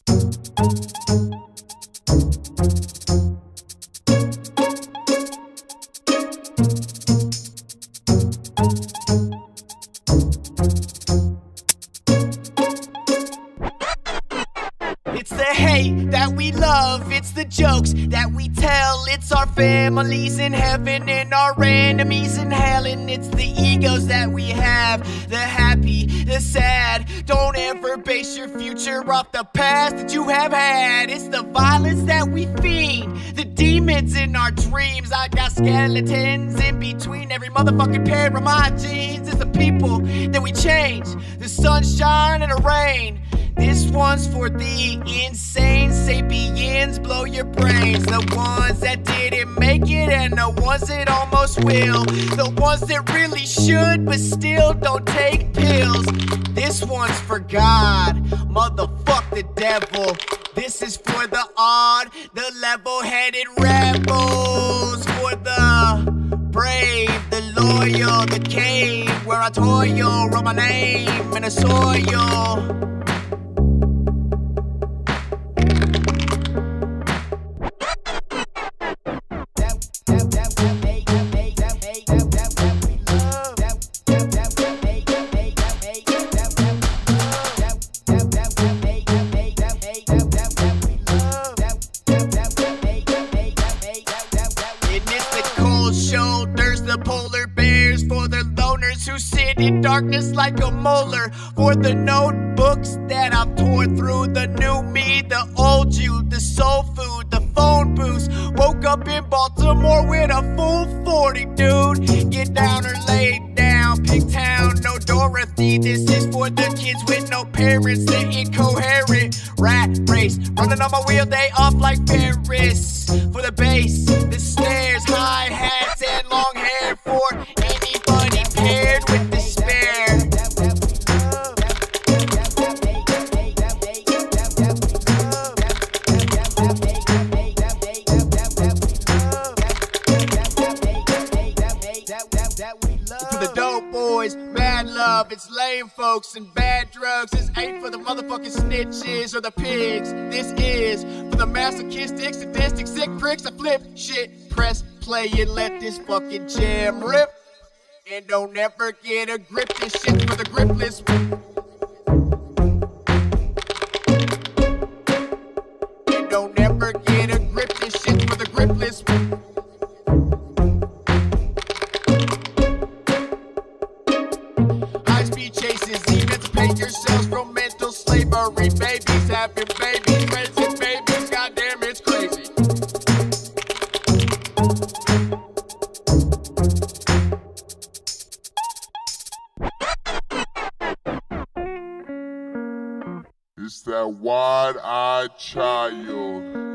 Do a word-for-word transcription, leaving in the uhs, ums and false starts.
It's the hate that we love, it's the jokes that we tell. It's our families in heaven and our enemies in hell. And it's the egos that we have, the happy, the sad. Don't ever base your future off the past that you have had. It's the violence that we feed, the demons in our dreams. I got skeletons in between every motherfucking pair of my jeans. It's the people that we change, the sunshine and the rain. This one's for the insane sapiens, blow your brains. The ones that didn't make it and the ones that almost will. The ones that really should but still don't take pills. This one's for God, motherfuck the devil. This is for the odd, the level-headed rebels. For the brave, the loyal, the cave where I toil, wrote my name in the soil. Shoulders, the polar bears, for the loners who sit in darkness like a molar, for the notebooks that I've torn through, the new me, the old you, the soul food, the phone booths. Woke up in Baltimore with a full forty, dude. Get down or lay down, Pig Town, no Dorothy. This is for the kids with no parents, the incoherent rat race, running on my wheel, they off like Paris. For the bass, the snares, hi-hats, and long hair, for anybody paired with despair. To the dope boys, mad love, it's lame folks and bad drugs. This ain't for the motherfucking snitches or the pigs. This is for the masochistic, sadistic, sick pricks that flip shit. Press play and let this fucking jam rip. And don't ever get a grip, this shit for the gripless. And don't ever get a grip, this shit for the gripless. Emancipate yourselves from mental slavery. Babies having babies, raising babies. Goddamn, it's crazy. It's that wide-eyed child